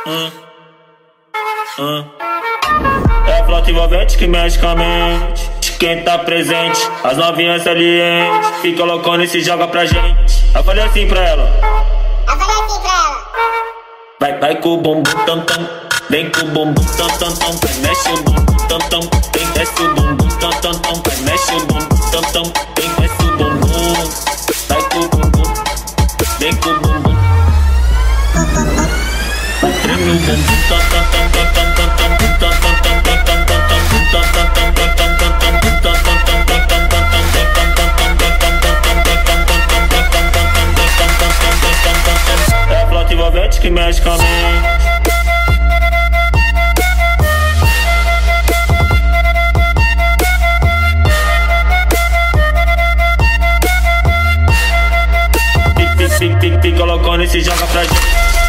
É a flauta envolvente que mexe com a mente de quem tá presente. As novinhas salientes fica loucona e se joga pra gente. Eu falei assim pra ela. Vai com o bumbum tam tam, vem com o bumbum tam tam tam, vai mexe o bumbum tam tam, vem desce o bumbum tam tam tam, vai mexe o bumbum tam tam, vem desce o bumbum, vai com o bumbum, vem com o bumbum, vai treme o bumbum tam tam tam tam tam tam tam tam tam tam tam tam tam tam. É a flauta envolvente que mexe com a mente. Fica loucona e se joga pra gente.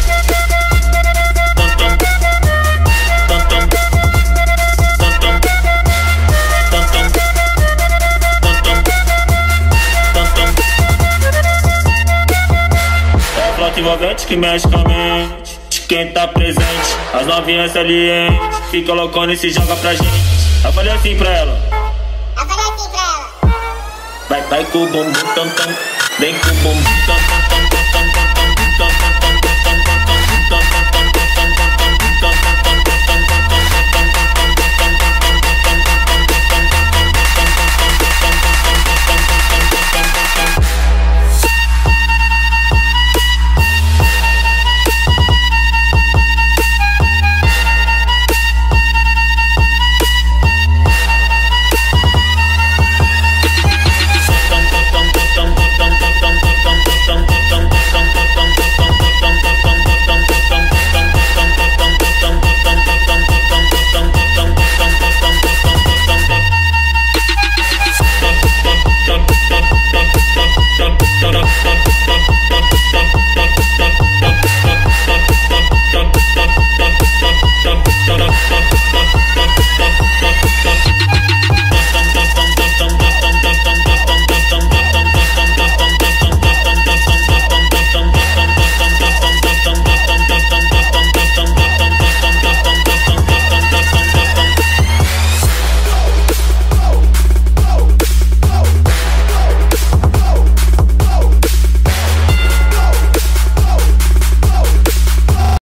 É a flauta envolvente que mexe com a mente de quem tá presente. As novinhas salientes fica loucona e se joga pra gente. Eu falei assim pra ela. Vai com o bumbum tam tam, vem com o bumbum tam tam.